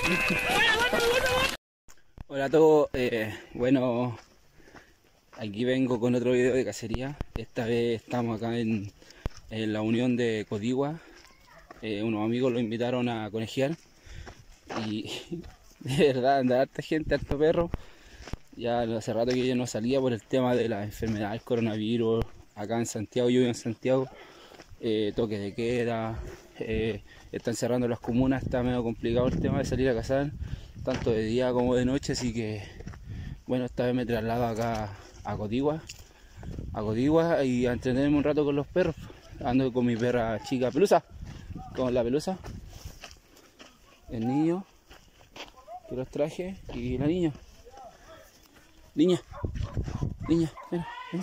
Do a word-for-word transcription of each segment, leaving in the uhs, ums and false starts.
Hola a todos, eh, bueno, aquí vengo con otro video de cacería. Esta vez estamos acá en, en la unión de Codigua. Eh, unos amigos lo invitaron a conejear y de verdad anda harta gente, harto perro. Ya hace rato que yo no salía por el tema de la enfermedad del coronavirus. Acá en Santiago, yo vivo en Santiago, eh, toque de queda, eh, están cerrando las comunas, está medio complicado el tema de salir a cazar, tanto de día como de noche, así que bueno, esta vez me traslado acá a Codigua, a Codigua y a entretenerme un rato con los perros. Ando con mi perra chica Pelusa, con la Pelusa, el niño que los traje y la niña. Niña, niña, ven, ven.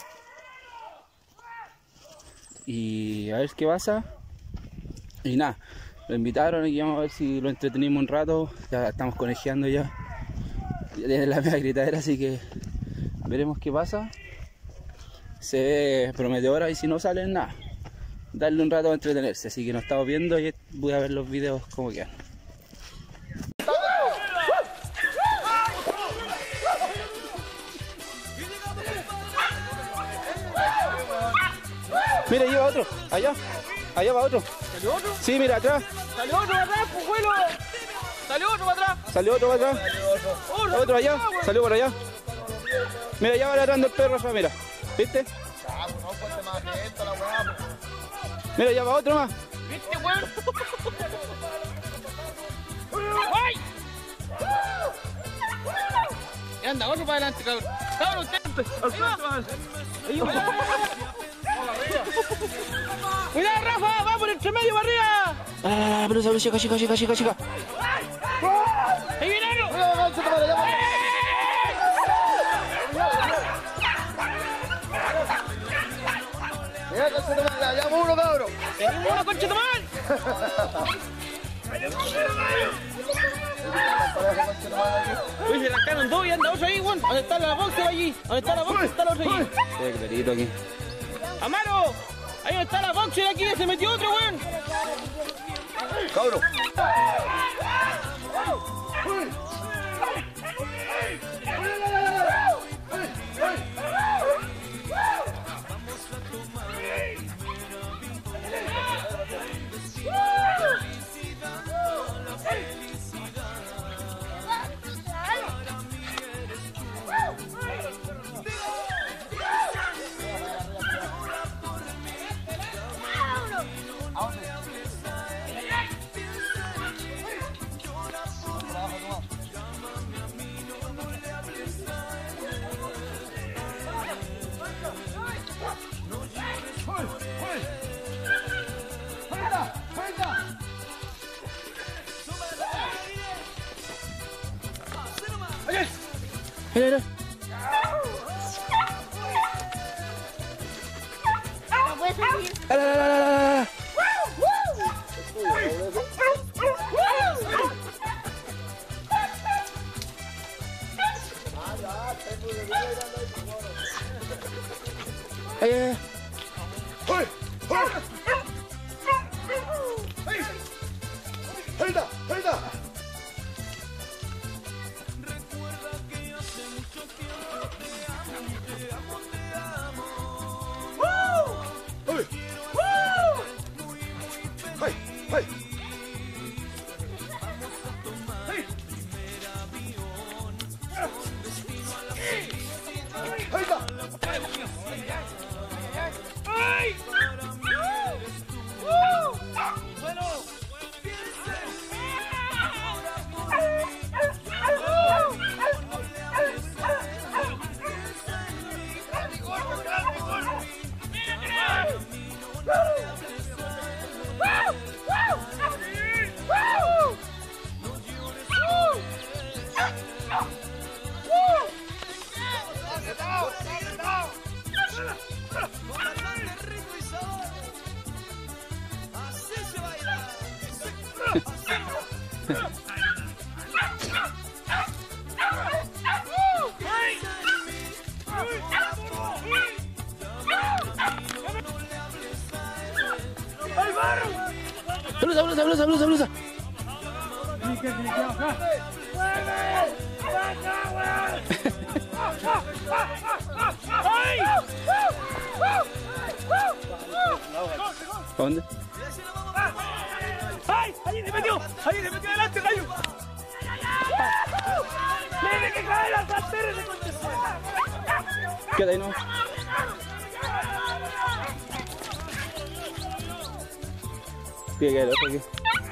Y a ver qué pasa. Y nada, lo invitaron y vamos a ver si lo entretenimos un rato. Ya estamos conejeando ya. Ya tiene la media gritadera, así que veremos qué pasa. Se ve prometedora y si no sale nada, darle un rato a entretenerse. Así que nos estamos viendo y voy a ver los videos como quedan. Mira, lleva otro, allá, allá va otro. ¿Salió otro? Sí, mira, atrás. ¡Salió otro para atrás, pujuelo! ¡Salió otro para atrás! Salió otro para atrás. Otro, otro allá, salió por allá. Mira, ya va ladrando el perro allá, mira. ¿Viste? Mira, ya va otro más. ¿Viste, weón? ¡Ay! Y anda, otro para adelante, cabrón. ¡Cabrón, usted! ¡Ahí va! ¡Cuidado, Rafa! ¡Va por entre medio para arriba! Ah, Pelusa, Pelusa, chica, chica, chica, chica, chica. ¡Ahí viene otro! ¡Ya, uno, cabrón! ¡Tenemos uno, concha tu madre! Uy, se arrancaron dos y anda otro ahí, weón. ¿Dónde está la boxe allí? ¿Dónde está la boxe? Está la otra allí. Qué clarito aquí. ¡Amaro! Ahí donde está la boxe aquí, se metió otro, weón. ¡Cabrón! Mira, mira. No puedes salir. La, la, la, la, la, la. Ay, ay, ay. ¡Ay! ¡Ay! ¡Helda! ¡Helda! ¿Dónde? ¡Ay! ¡Ahí se metió! ¡Ahí se metió adelante, gallo! ¡Tiene que caer la sartén de contestación! Queda ahí, ¿no? Pide que el otro aquí.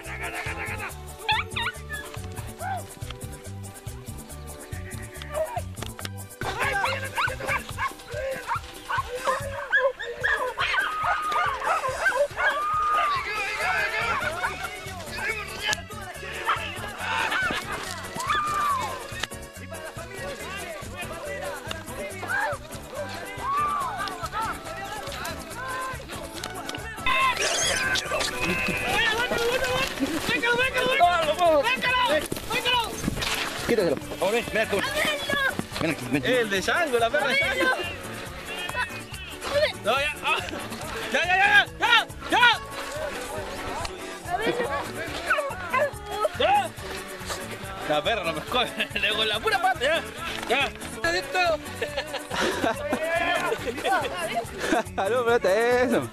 ¡Véngalo, véngalo, véngalo! ¡Véngalo! ¡Véngalo! Quítaselo. Ahora ven, ven aquí. Ven aquí, ven. El de Chango, la perra de Chango. No, ya. ah. Ya, ya, ya, ya, ya. Ya. La perra lo pescó. Le con la pura pata, ya. Ya. Adentro. No, espérate eso.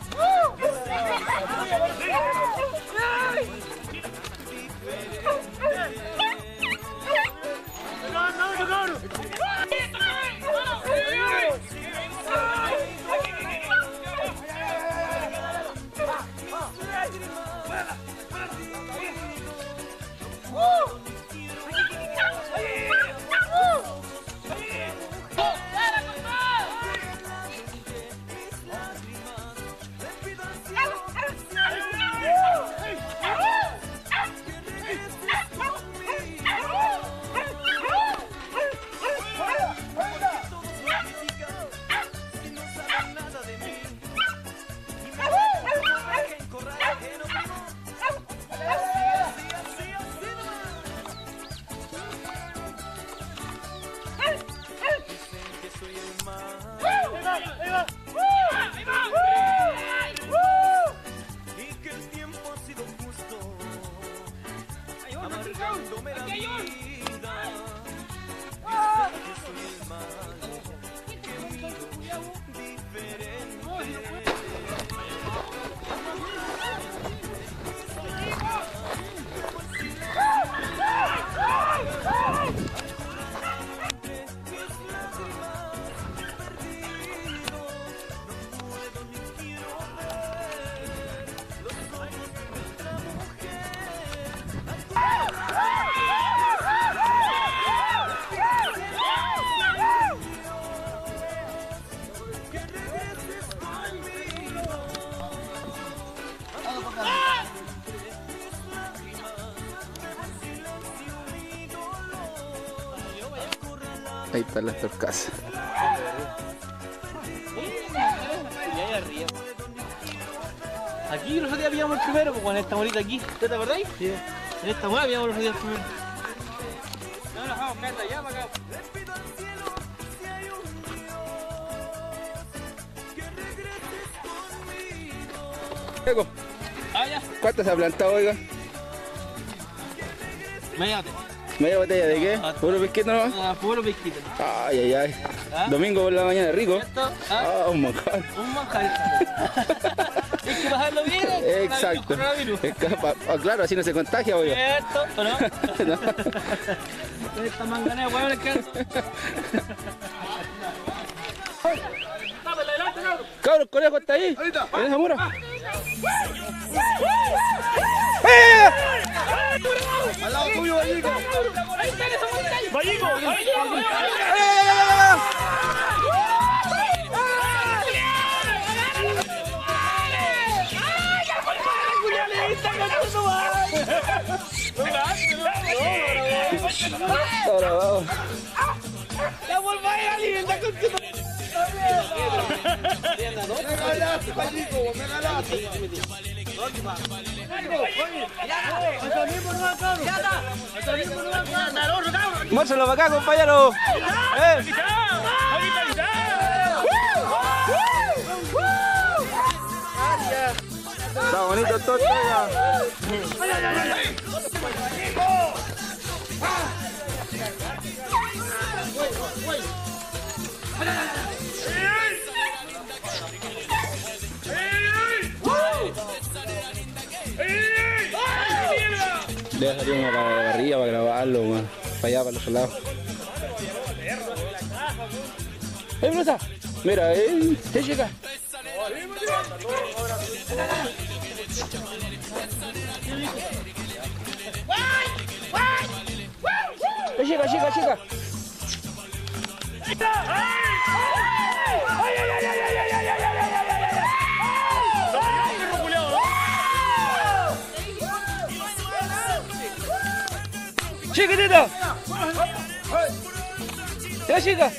Ahí están las torcas. Aquí nosotros ya pillamos el primero, pues, en esta bolita aquí. ¿Te te acordáis? Sí. En esta bola pillamos los días el primero. No nos vamos a caer de allá para acá. Diego, Ah, ya. ¿cuánto se ha plantado, oiga? Méate. ¿Media botella de qué? ¿Puro pesquito nomás? Ah, puro pesquito. Ay, ay, ay. ¿Ah? Domingo por la mañana, rico. Esto, Ah, ah, un manjar. un manjar. Hay que pasarlo bien. ¿eh? Exacto. Coronavirus. Es que, pa- pa- claro, así no se contagia, oiga. Esto, ¿o no? No. Esta manganea, weón, es que... Cabros, el conejo está ahí. En esa mura. Al lado tuyo, Vallico. ¡Vallico! Ahora vamos. ¡Ya volváis a alimentar con tu... Me ganaste, Vallico, me ganaste. Muérselo para acá, compañero. Eh. Está bonito todo, oiga. Debe salir uno para la barriga, para grabarlo, man. Para allá, para los lados. ¡Eh, Brusa! Mira, eh, te llega. ¡Eh, llega, llega, llega! ¡Chiquitita! ¡Ya, chica!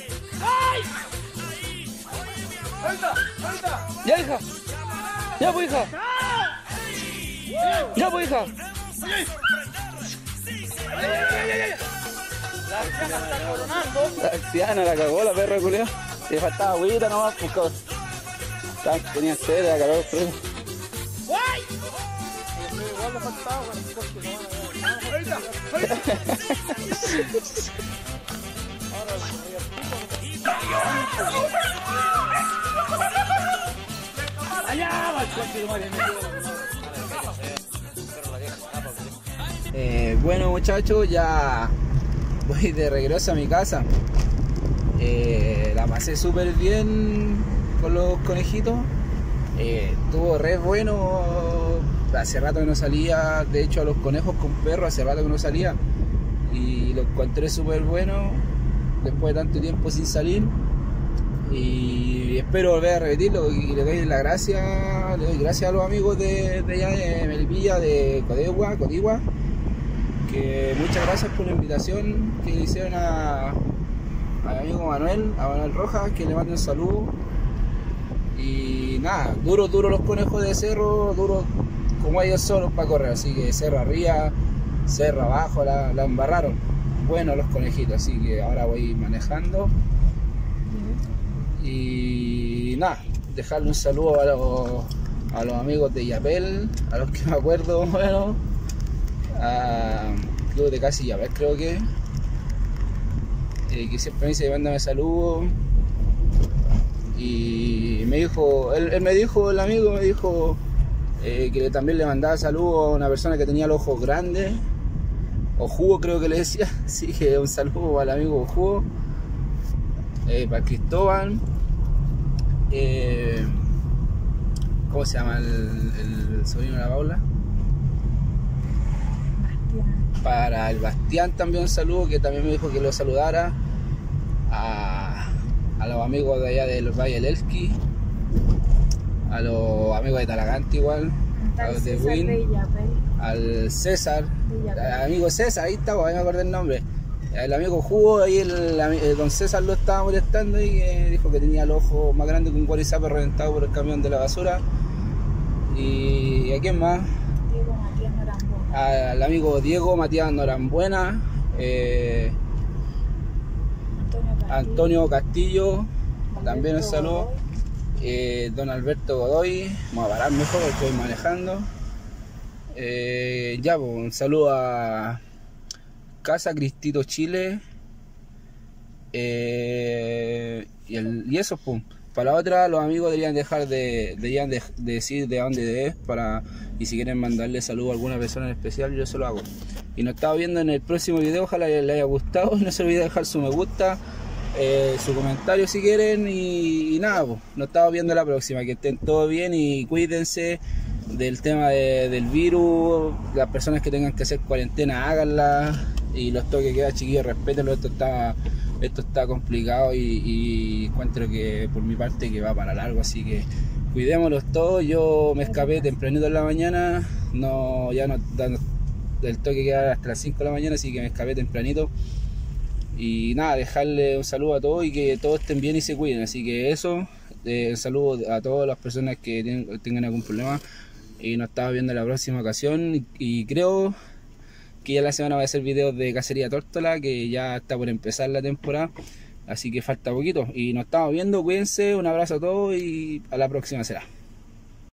¡Ya, hija! ¡Ya, pues, hija! ¡Ya, pues, hija! La anciana la cagó, la perra culiao. Le faltaba agüita nomás, pues, cabrón. Tenía sed, la cagó, pero... Igual le faltaba, Eh, bueno, muchachos, ya voy de regreso a mi casa. Eh, la pasé súper bien con los conejitos. Eh, estuvo re bueno. Hace rato que no salía, de hecho a los conejos con perros hace rato que no salía. Y lo encontré súper bueno después de tanto tiempo sin salir. Y espero volver a repetirlo y le doy la gracia, le doy gracias a los amigos de, de allá de Melipilla, de Codigua, Codigua, que muchas gracias por la invitación que le hicieron a, a mi amigo Manuel, a Manuel Rojas, que le mando un saludo. Y nada, duro, duro los conejos de cerro, duro como ellos solos para correr, así que cerro arriba, cerro abajo, la, la embarraron. Bueno los conejitos, así que ahora voy manejando. Y nada, dejarle un saludo a los, a los amigos de Yapel, a los que me acuerdo, bueno, a Club de Casi Yapel creo que, eh, que siempre me dice mándame saludos. Y me dijo, él, él me dijo, el amigo me dijo eh, que también le mandaba saludos a una persona que tenía los ojos grandes, o Jugo creo que le decía, así que un saludo al amigo Jugo. Eh, para Cristóbal, eh, ¿cómo se llama el, el sobrino de la Paula? Bastián. Para el Bastián también un saludo, que también me dijo que lo saludara. A, a los amigos de allá del Valle del Elqui, a los amigos de Talagante igual, a los de Win, al César, al amigo César, ahí está, ahí me acordé el nombre. El amigo Jugo, ahí el, el don César lo estaba molestando y eh, dijo que tenía el ojo más grande que un guarizape reventado por el camión de la basura. ¿Y a quién más? Diego Matías Norambuena. Al amigo Diego Matías Norambuena, eh, Antonio Castillo, Antonio Castillo, Alberto también un saludo. Godoy. Eh, don Alberto Godoy, vamos a parar mejor porque estoy manejando. Eh, ya, pues, un saludo a Casa Cristito Chile, eh, y, el, y eso, pum. Para la otra, los amigos deberían dejar de, deberían de, de decir de dónde es, para, y si quieren mandarle saludo a alguna persona en especial, yo se lo hago. Y nos estamos viendo en el próximo video, ojalá les haya gustado. No se olviden de dejar su me gusta, eh, su comentario si quieren, y, y nada, pues, nos estamos viendo la próxima. Que estén todos bien y cuídense del tema de, del virus. Las personas que tengan que hacer cuarentena, háganla. Y los toques que queda, chiquillos, respétenlo. Esto está, esto está complicado y, y encuentro que por mi parte que va para largo, así que cuidémoslos todos. Yo me escapé tempranito en la mañana, no, ya no, no el toque queda hasta las cinco de la mañana, así que me escapé tempranito. Y nada, dejarle un saludo a todos y que todos estén bien y se cuiden. Así que eso, eh, un saludo a todas las personas que tienen, tengan algún problema. Y nos estamos viendo en la próxima ocasión. Y, y creo que ya la semana va a ser videos de Cacería Tórtola, que ya está por empezar la temporada, así que falta poquito. Y nos estamos viendo, cuídense, un abrazo a todos y a la próxima será.